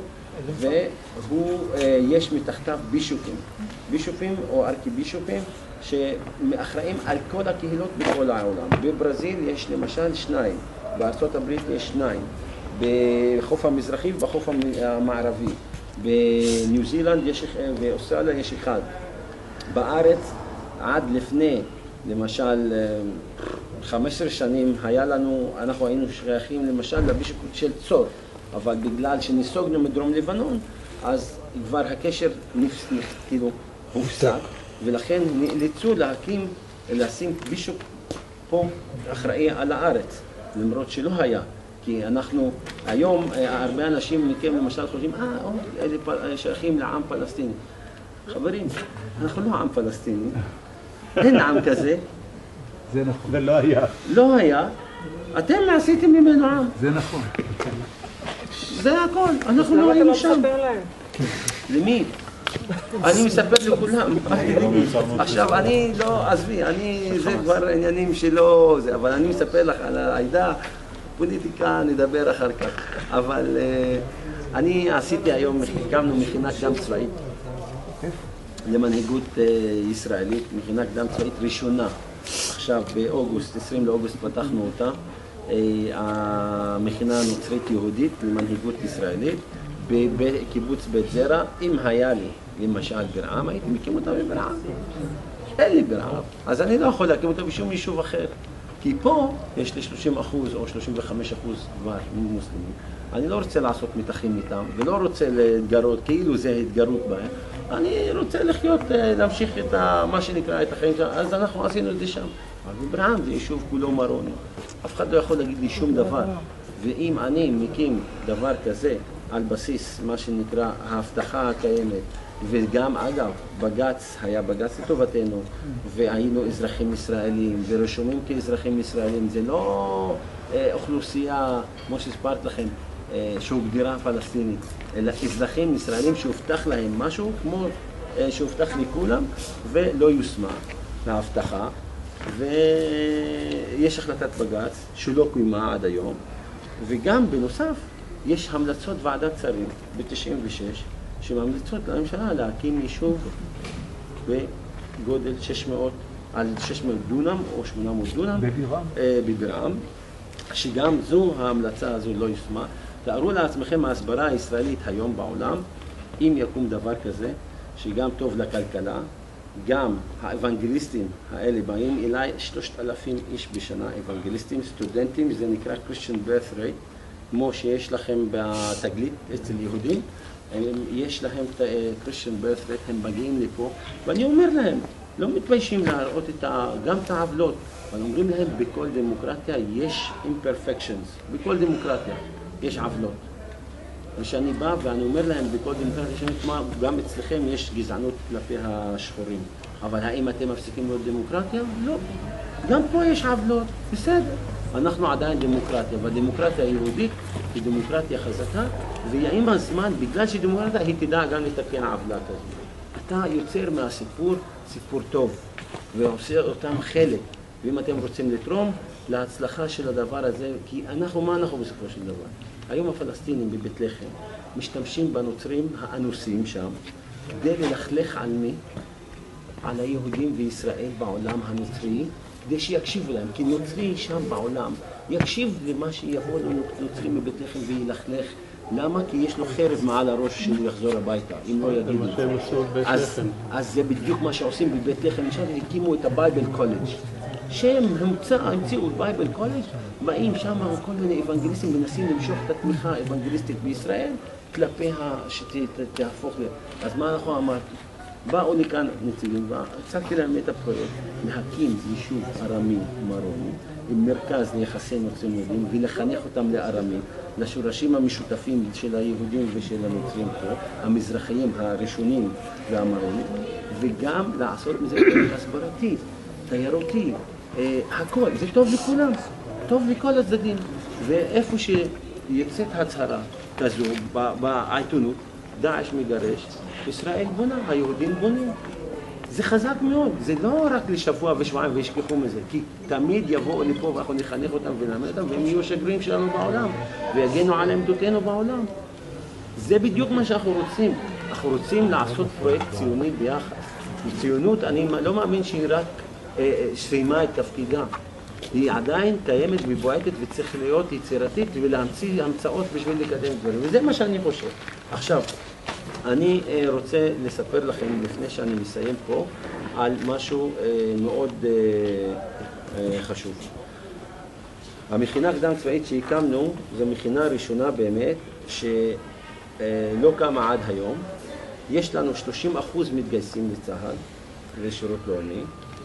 ויש מתחתיו בישופים או ארכיבישופים שאחראים על כל הקהילות בכל העולם. בברזיל יש למשל 2, בארצות הברית יש 2, בחוף המזרחי ובחוף המערבי, בניו זילנד ואוסטרליה יש 1. בארץ עד לפני למשל 15 שנים היה לנו, אנחנו היינו שייכים למשל לבישופות של צור, אבל בגלל שנסוגנו מדרום לבנון אז כבר הקשר כאילו הופסק, ולכן נאלצו לשים בישופ פה אחראי על הארץ, למרות שלא היה. כי אנחנו, היום הרבה אנשים מכם למשל חושבים, אלה שייכים לעם פלסטיני. חברים, אנחנו לא עם פלסטיני, אין עם כזה. זה נכון. ולא היה. לא היה, אתם עשיתם ממנו עם. זה נכון. זה הכל, אנחנו לא היינו שם. למי? אני מספר לכולם. עכשיו, אני לא, עזבי, זה כבר עניינים שלא, אבל אני מספר לך על העדה, פוליטיקה נדבר אחר כך. אבל אני עשיתי היום, הקמנו מכינה קדם צבאית למנהיגות ישראלית, מכינה קדם צבאית ראשונה. עכשיו באוגוסט, 20 לאוגוסט פתחנו אותה, המכינה הנוצרית יהודית למנהיגות ישראלית בקיבוץ בית זרע. אם היה לי למשל ברעם, הייתי מקים אותה בברעם. אין לי ברעם, אז אני לא יכול להקים אותה בשום יישוב אחר, כי פה יש לי 30% או 35% כבר מוסלמים. אני לא רוצה לעשות מתחים איתם ולא רוצה להתגרות, כאילו זה התגרות בהם. אני רוצה להמשיך את מה שנקרא את החיים שלנו, אז אנחנו עשינו את זה שם. אבל בברעם זה יישוב כולו מרוני, אף אחד לא יכול להגיד לי שום דבר. ואם אני מקים דבר כזה על בסיס מה שנקרא ההבטחה הקיימת, וגם אגב בג"ץ היה בג"ץ לטובתנו, והיינו אזרחים ישראלים ורשומים כאזרחים ישראלים, זה לא אוכלוסייה, כמו שהספרת לכם, שהוגדרה פלסטינית, אלא אזרחים ישראלים שהובטח להם משהו, כמו שהובטח לכולם, ולא יושמה להבטחה. ויש החלטת בג"ץ שלא קוימה עד היום, וגם בנוסף יש המלצות ועדת שרים ב-96 שממליצות לממשלה להקים יישוב בגודל 600 דונם או 800 דונם בבירעם, שגם זו ההמלצה הזו לא יושמה. תארו לעצמכם ההסברה הישראלית היום בעולם, אם יקום דבר כזה שגם טוב לכלכלה, גם האבנגליסטים האלה באים אליי 3,000 איש בשנה, אבנגליסטים, סטודנטים, זה נקרא Christian birth rate, כמו שיש לכם בתגלית אצל יהודים, יש להם Christian birth rate, הם מגיעים לפה, ואני אומר להם, לא מתביישים להראות גם את העוולות, אבל אומרים להם בכל דמוקרטיה יש imperfections, בכל דמוקרטיה יש עוולות. ושאני בא ואני אומר להם בכל דמוקרטיה, גם אצלכם יש גזענות כלפי השחורים, אבל האם אתם מפסיקים להיות דמוקרטיה? לא. גם פה יש עוולות, בסדר. אנחנו עדיין דמוקרטיה, והדמוקרטיה היהודית היא דמוקרטיה חזקה, ועם הזמן, בגלל שהיא דמוקרטיה, היא תדע גם לתקן עוולה כזאת. אתה יוצר מהסיפור סיפור טוב, ועושה אותם חלק, ואם אתם רוצים לתרום להצלחה של הדבר הזה, כי מה אנחנו בסופו של דבר? היום הפלסטינים בבית לחם משתמשים בנוצרים האנוסים שם כדי ללכלך על מי? על היהודים וישראל בעולם הנוצרי, כדי שיקשיבו להם, כי נוצרי שם בעולם יקשיב למה שיבוא לנוצרים בבית לחם וילכלך. למה? כי יש לו חרב מעל הראש שהוא יחזור הביתה, אם לא יגידו את זה. אז זה בדיוק מה שעושים בבית לחם, עכשיו הקימו את הבייבל קולג' שהם המציאו בייבל קולג', באים שם כל מיני אבנגליסטים מנסים למשוך את התמיכה האבנגליסטית בישראל כלפי שתהפוך אז מה אנחנו אמרנו? באו לכאן נציגים והצגתי להם את הפרויקט להקים יישוב ארמי מרוני עם מרכז ליחסי נוצרים יהודים ולחנך אותם לארמית, לשורשים המשותפים של היהודים ושל הנוצרים פה, המזרחיים הראשונים והמרונים, וגם לעשות מזה פרויקט הסברתי, תיירותי, הכל, זה טוב לכולם, טוב לכל הצדדים. ואיפה שיצאת הצהרה כזו בעיתונות, דאעש מגרש, ישראל בונה, היהודים בונים. זה חזק מאוד, זה לא רק לשבוע ושבועיים וישכחו מזה, כי תמיד יבואו לפה ואנחנו נחנך אותם ונלמד אותם והם יהיו שגרירים שלנו בעולם ויגנו על עמדותינו בעולם. זה בדיוק מה שאנחנו רוצים. אנחנו רוצים לעשות פרויקט ציוני ביחד. ציונות, אני לא מאמין שהיא רק סיימה את תפקידה. היא עדיין קיימת ובועטת וצריך להיות יצירתית ולהמציא המצאות בשביל לקדם דברים. וזה מה שאני חושב. עכשיו, אני רוצה לספר לכם, לפני שאני מסיים פה, על משהו מאוד חשוב. המכינה הקדם צבאית שהקמנו, זו מכינה ראשונה באמת, שלא קמה עד היום. יש לנו 30% מתגייסים לצה"ל, לשירות לאומי.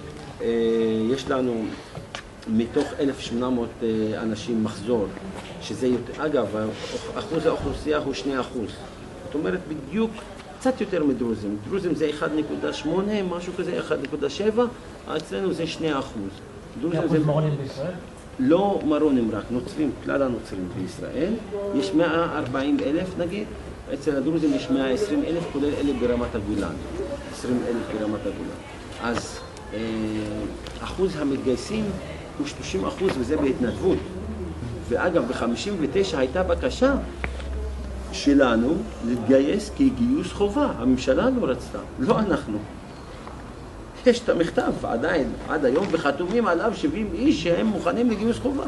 יש לנו מתוך 1,800 אנשים מחזור, שזה, אגב, אחוז האוכלוסייה הוא 2%. זאת אומרת, בדיוק קצת יותר מדרוזים. דרוזים זה 1.8, משהו כזה, 1.7, אצלנו זה 2%. אחוז מרונים בישראל? לא מרונים רק, נוצרים, כלל הנוצרים בישראל. יש 140,000 נגיד, אצל הדרוזים יש 120,000, כולל אלה ברמת הגולן. 20,000 ברמת הגולן. אז אחוז המתגייסים הוא 30% וזה בהתנדבות. ואגב, ב-59 הייתה בקשה שלנו להתגייס כגיוס חובה. הממשלה לא רצתה, לא אנחנו. יש את המכתב עדיין, עד היום, וחתומים עליו 70 איש שהם מוכנים לגיוס חובה.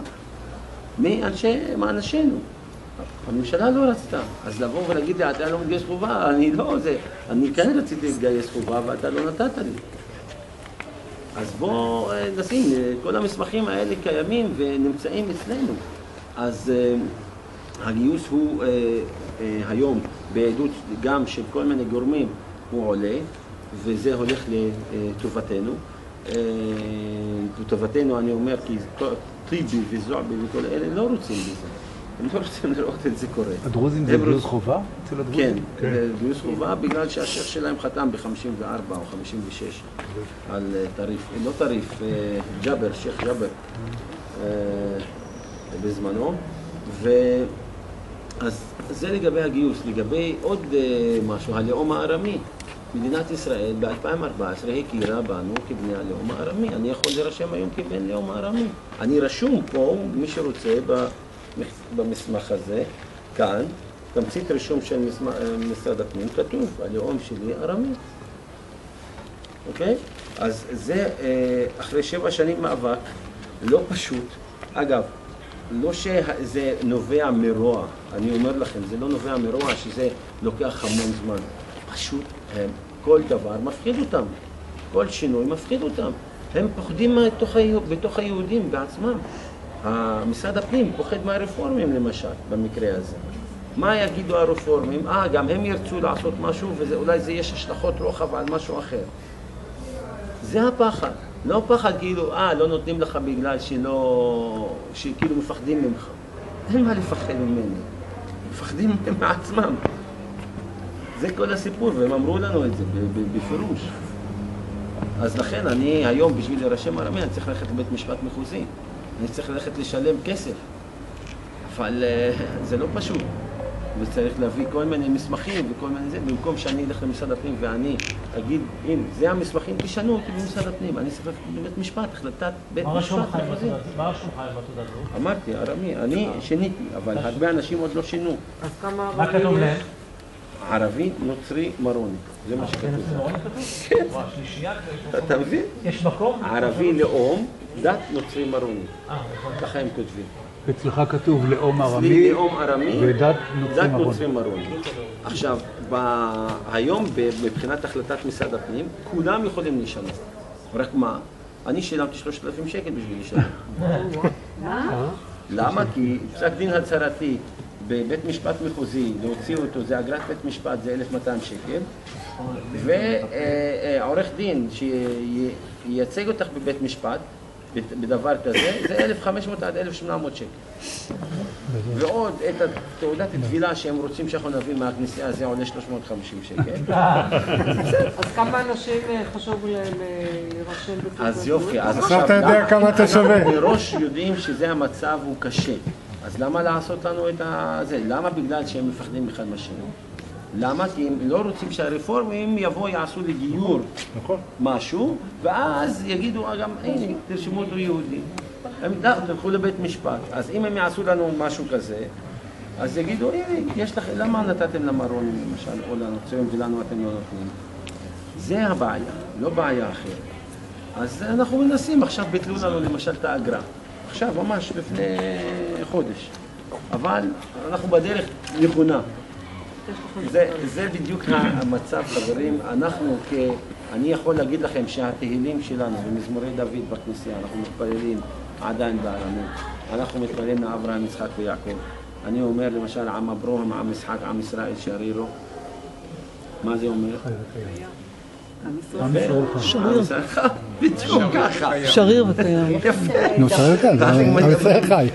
מאנשינו. הממשלה לא רצתה. אז לבוא ולהגיד לי, אתה לא מתגייס חובה, אני כן רציתי להתגייס חובה ואתה לא נתת לי. אז בואו נשים, כל המסמכים האלה קיימים ונמצאים אצלנו. אז הגיוס הוא היום בעדות גם של כל מיני גורמים הוא עולה, וזה הולך לטובתנו. לטובתנו אני אומר, כי טיבי וזועבי וכל אלה לא רוצים בזה. הם לא רוצים לראות את זה קורה. הדרוזים זה גיוס חובה? אצל הדרוזים? כן, זה גיוס חובה בגלל שהשייך שלהם חתם ב-54 או 56 על טריף, לא טריף, ג'אבר, שייך ג'אבר בזמנו. אז זה לגבי הגיוס. לגבי עוד משהו, הלאום הארמי. מדינת ישראל ב-2014 הכירה בנו כבני הלאום הארמי. אני יכול להירשם היום כבן לאום הארמי. אני רשום פה, מי שרוצה, במסמך הזה, כאן, תמצית רישום של משרד הפנים, כתוב, הלאום שלי ארמי. אוקיי? אז זה אחרי 7 שנים מאבק, לא פשוט. אגב, לא שזה נובע מרוע, אני אומר לכם, זה לא נובע מרוע שזה לוקח המון זמן. פשוט הם, כל דבר מפחיד אותם, כל שינוי מפחיד אותם. הם פוחדים בתוך היהודים בעצמם. משרד הפנים פוחד מהרפורמים למשל, במקרה הזה. מה יגידו הרפורמים? גם הם ירצו לעשות משהו ואולי זה יש השלכות רוחב על משהו אחר. זה הפחד. לא פחד כאילו, לא נותנים לך בגלל שכאילו מפחדים ממך. אין מה לפחד ממני. מפחדים מעצמם. זה כל הסיפור, והם אמרו לנו את זה בפירוש. אז לכן אני היום בשביל להירשם ארמי, אני צריך ללכת לבית משפט מחוזי. אני צריך ללכת לשלם כסף. אבל זה לא פשוט. וצריך להביא כל מיני מסמכים וכל מיני זה, במקום שאני אלך למשרד הפנים ואני אגיד, הנה, זה המסמכים, תשנו אותי במשרד הפנים, אני צריך ללכת לבית משפט, החלטת בית משפט מחוזי. מה רשום לך עם התעודת זהות? אמרתי, ארמי, אני שיניתי, אבל הרבה אנשים עוד לא שינו. אז כמה מה כתוב להם? ערבי, נוצרי, מרוני. זה מה שכתוב. מרוני כתוב? כן. שלישייה? אתה מבין? יש מקום? ערבי, לאום, דת, נוצרי, מרוני. ככה הם כותבים. אצלך כתוב לאום ארמי, אצלי לאום ארמי ודת נוצרי מרוני. עכשיו, היום מבחינת החלטת משרד הפנים, כולם יכולים לשנות. רק מה? אני שילמתי 3,000 שקל בשביל לשנות. למה? כי פסק דין הצהרתי בבית משפט מחוזי, להוציא אותו, זה אגרת בית משפט, זה 1,200 שקל, ועורך דין שייצג אותך בבית משפט, בדבר כזה, זה 1,500 עד 1,800 שקל. ועוד את תעודת תבילה שהם רוצים שאנחנו נביא מהכנסייה, זה עולה 350 שקל. אז כמה אנשים חשוב להירשם בתעודת? אז יופי, אז עכשיו אתה יודע כמה אתה שווה. אנחנו מראש יודעים שזה המצב הוא קשה. אז למה לעשות לנו את זה? למה? בגלל שהם מפחדים אחד מהשני. למה? כי הם לא רוצים שהרפורמים יבואו, יעשו לגיור משהו, ואז יגידו גם, הנה, תרשמו אותו יהודי. הם תלכו לבית משפט. אז אם הם יעשו לנו משהו כזה, אז יגידו, הנה, יש לכם, למה נתתם למרונים למשל, או לנוצרים, ולנו אתם לא נותנים? זה הבעיה, לא בעיה אחרת. אז אנחנו מנסים, עכשיו ביטלו לנו למשל את האגרה. עכשיו, ממש לפני חודש. אבל אנחנו בדרך נכונה. זה בדיוק המצב, חברים. אני יכול להגיד לכם שהתהילים שלנו במזמורי דוד בכנסייה, אנחנו מתפללים עדיין בארמית. אנחנו מתפללים לאברהם, יצחק ויעקב. אני אומר למשל, עם אברהם, עם יצחק, עם ישראל, שרירו. מה זה אומר? שריר. בדיוק ככה. שריר וקיים. נו, שריר כאן, עם ישראל חי.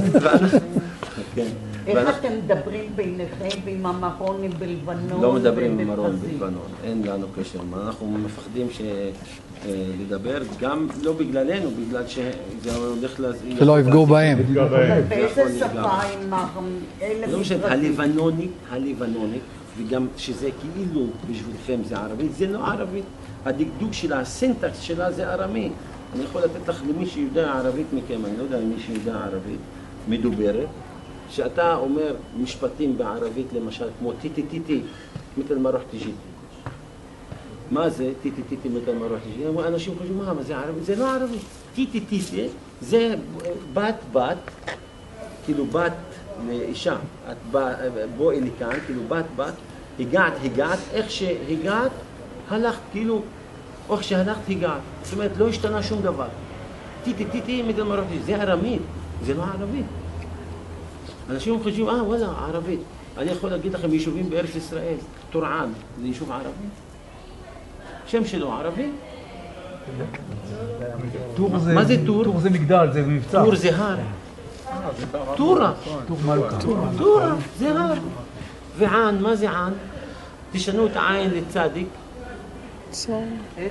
איך אתם מדברים ביניכם ועם המרונים בלבנון? לא מדברים עם מרון בלבנון, אין לנו קשר. אנחנו מפחדים לדבר, גם לא בגללנו, בגלל שזה הולך שלא יפגעו בהם. באיזה שפה עם אלה לא משנה, הלבנונית, וגם שזה כאילו בשבילכם זה ערבית, זה לא ערבית. הדקדוק שלה, הסינטקס שלה זה ארמי. אני יכול לתת לך למי שיודע ערבית מכם, אני לא יודע למי שיודע ערבית מדוברת, שאתה אומר משפטים בערבית למשל כמו טיטי טיטי, מתל מרוח תיג'יתי. מה זה טיטי טיטי מתל מרוח תיג'יתי? אנשים חושבים, מה זה ערבית? זה לא ערבית. טיטי טיטי זה בת, כאילו בת לאישה. את בואי לי כאן, כאילו בת, הגעת, איך שהגעת, הלכת, כאילו, איך שהלכת הגעת. זאת אומרת, לא השתנה שום דבר. טיטי טיטי מתל מרוח תיג'יתי, זה ארמית, זה לא ערבית. אנשים חושבים, וואלה, ערבית. אני יכול להגיד לכם, יישובים בארץ ישראל, טורען, זה יישוב ערבי? שם שלו ערבי? מה זה טור? טור זה מגדל, זה מבצע. טור זה הר. טורה. טורה, זה הר. וען, מה זה ען? תשנו את העין לצדיק. צאן.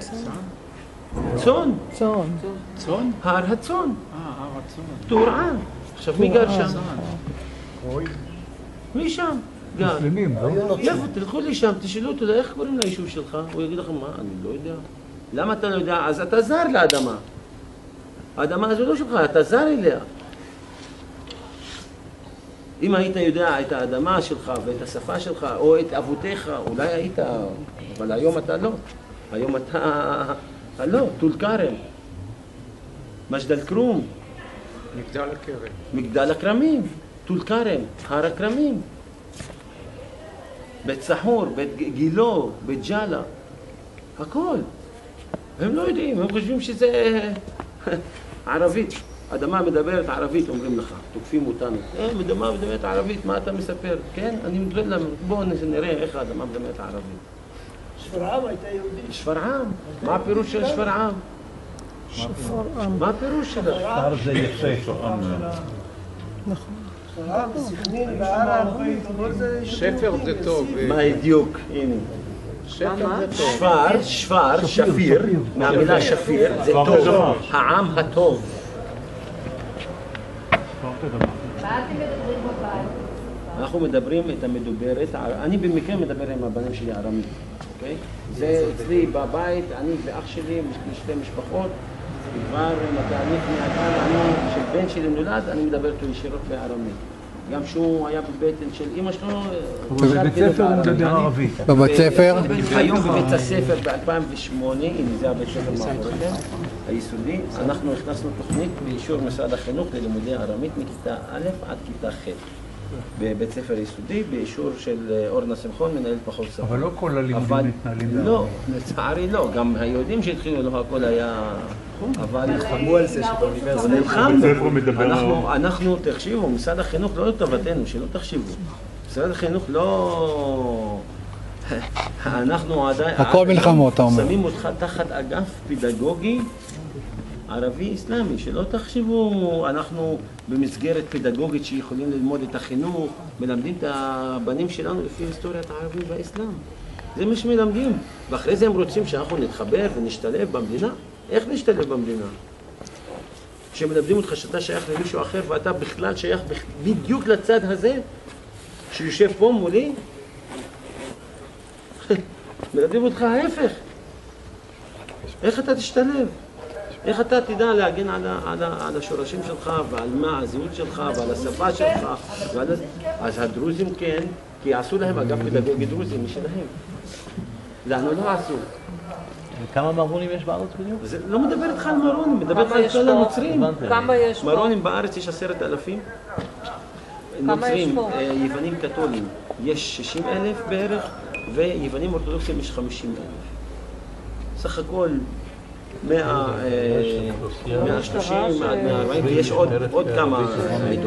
צאן. צאן? הר הצאן. הר הצאן. טורען. עכשיו מי גר שם? משם, גר. מוסלמים, לא? יפה, תלכו לשם, תשאלו אותו, איך קוראים ליישוב שלך? הוא יגיד לכם, מה? אני לא יודע. למה אתה לא יודע? אז אתה זר לאדמה. האדמה הזו לא שלך, אתה זר אליה. אם היית יודע את האדמה שלך ואת השפה שלך, או את אבותיך, אולי היית, אבל היום אתה לא. היום אתה לא, טול כרם, מג'דל כרום, מגדל הכרמים, טול כרם, הר הכרמים, בית סחור, בית גילו, בית ג'אלה, הכל. הם לא יודעים, הם חושבים שזה ערבית. אדמה מדברת ערבית, אומרים לך, תוקפים אותנו. אדמה מדברת ערבית, מה אתה מספר? כן, אני מדבר להם, בואו נראה איך האדמה מדברת ערבית. שפרעם הייתה יהודית. שפרעם? מה הפירוש של שפרעם? מה הפירוש שלה? שפר זה יפה. נכון. שפרעם, סכנין, בערב, כל זה... שפר זה טוב. מה הדיוק? הנה. שפר, שפיר, מהמילה שפיר, זה טוב, העם הטוב. מה אתם מדברים בבית? אנחנו מדברים את המדוברת, אני במקרה מדבר עם הבנים שלי ארמית, אוקיי? זה אצלי בבית, אני ואח שלי, שתי משפחות, כבר מתעניק מהגן, של בן שלי נולד, אני מדבר איתו ישירות בארמית. גם שהוא היה בבטן של אמא שלו, בבית ספר הוא מדבר ערבית. בבית ספר? היום בבית הספר ב-2008, הנה זה הבית ספר מאחוריכם, היסודי, אנחנו הכנסנו תוכנית באישור משרד החינוך ללימודי ארמית מכיתה א' עד כיתה ח'. בבית ספר יסודי, באישור של אורנה שמחון, מנהלת מחוז צפון. אבל לא כל הלימודים מתנהלים לא, לצערי לא, גם היהודים שהתחילו לא הכל היה... אבל נלחמו על זה שבאוניברסיטה. נלחמנו. אנחנו, תחשיבו, משרד החינוך לא לטובתנו, שלא תחשיבו. משרד החינוך לא... אנחנו עדיין... הכל מלחמות, אתה אומר. שמים אותך תחת אגף פדגוגי ערבי-אסלאמי, שלא תחשיבו, אנחנו במסגרת פדגוגית שיכולים ללמוד את החינוך, מלמדים את הבנים שלנו לפי היסטוריית הערבים והאסלאם. זה מה שמלמדים, ואחרי זה הם רוצים שאנחנו נתחבר ונשתלב במדינה. איך נשתלב במדינה? כשמלמדים אותך שאתה שייך למישהו אחר ואתה בכלל שייך בדיוק לצד הזה שיושב פה מולי, מלמדים אותך ההפך. איך אתה תשתלב? איך אתה תדע להגן על השורשים שלך ועל מה הזהות שלך ועל השפה שלך? אז הדרוזים כן, כי עשו להם אגף פדגוגי דרוזי משלהם. לנו לא עשו. כמה מרונים יש בארץ בדיוק? לא מדבר איתך על מרונים, מדבר איתך על כל הנוצרים. כמה יש פה? מרונים בארץ יש 10,000. נוצרים, יוונים קתולים יש 60,000 בערך, ויוונים אורתודוקסים יש 50,000. סך הכל 130 עד 140, ויש עוד כמה מידות.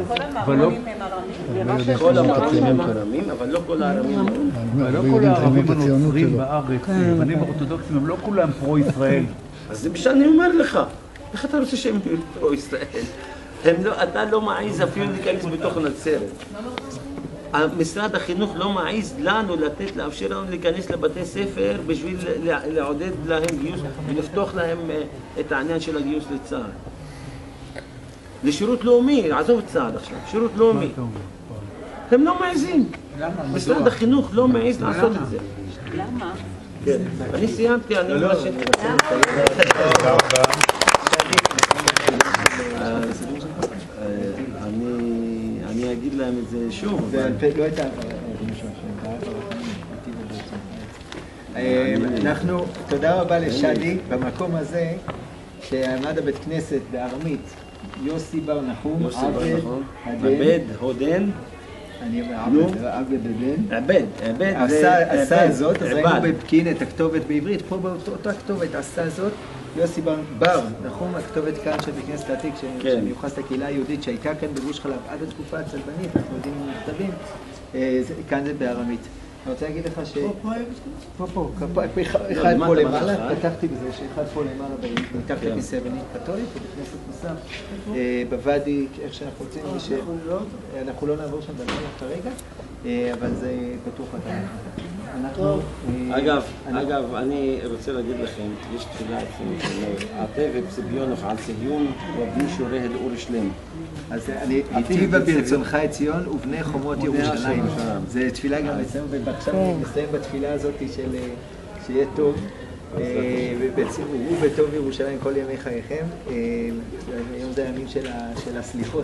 כל המרונים הם ארמים, אבל לא כל הארמים. לא כל הערבים הנוצרים בארץ, יוונים אורתודוקסים, הם לא כולם פרו-ישראל. אז זה שאני אומר לך, איך אתה רוצה שהם יהיו פרו-ישראל? אתה לא מעיז אפילו להיכנס בתוך נצרת. משרד החינוך לא מעיז לנו לאפשר לנו להיכנס לבתי ספר בשביל לעודד להם גיוס ולפתוח להם את העניין של הגיוס לצה"ל. לשירות לאומי, עזוב צה"ל עכשיו, שירות לאומי. הם לא מעיזים. משרד החינוך לא מעיז לעשות את זה. למה? כן, אני סיימתי, אני אומר אני אגיד להם את זה שוב. אנחנו, תודה רבה לשדי במקום הזה שעמד הבית כנסת בארמית, יוסי בר נחום, עבד הודן, עשה זאת, אז היינו בפקיעין את הכתובת בעברית, פה באותה כתובת עשה זאת, יוסי בר נחום, הכתובת כאן של בית כנסת העתיק שמיוחס לקהילה היהודית שהייתה כאן בגוש חלב עד התקופה הצלבנית, אנחנו יודעים מכתבים, כאן זה בארמית. אני רוצה להגיד לך פה, אחד פה למעלה, פתחתי בזה שאחד פה למעלה מתחת לכיסא בנית קתולית, ובכנסת נוסף, בוואדי, איך שאנחנו רוצים, אנחנו לא נעבור שם בלילה כרגע, אבל זה פתוח לתת. אגב, אני רוצה להגיד לכם, יש תפילה אצלנו, עטה ובציביונך על ציון רבי שורה אל אור שלם. אז היטיבה ברצונך את ציון ובני חומות ירושלים. זו תפילה גם אצלנו, ועכשיו נסיים בתפילה הזאת שיהיה טוב. ובציבורו בטוב ירושלים כל ימי חייכם. היום זה הימים של הסליחות.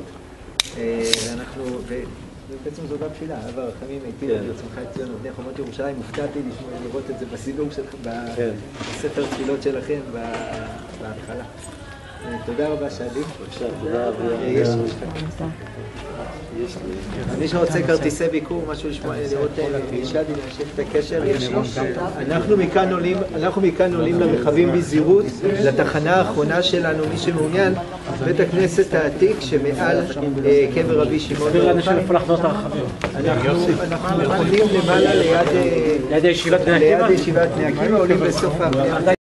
ובעצם זאת התפילה, אב הרחמים היטיבה ברצונך את ציון ובני חומות ירושלים. הופתעתי לראות את זה בסידור שלכם, בספר תפילות שלכם בהתחלה. תודה רבה שדי. בבקשה, תודה רבה. מי שרוצה כרטיסי ביקור, משהו לשמוע, לראות שדי, להמשיך את הקשר, יש לו. אנחנו מכאן עולים למרחבים בזהירות, לתחנה האחרונה שלנו, מי שמעוניין, בית הכנסת העתיק שמעל קבר רבי שמעון בר יוחאי. אנחנו עולים למעלה ליד ישיבת בני עקיבא, עולים בסוף ההפניה.